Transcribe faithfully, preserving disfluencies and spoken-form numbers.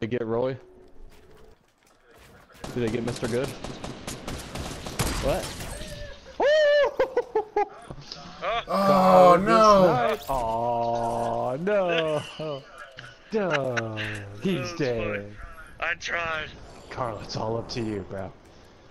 they get Roy? Did they get Mister Good? What? Oh no! Oh no! No, he's dead. Funny. I tried. Carl, it's all up to you, bro.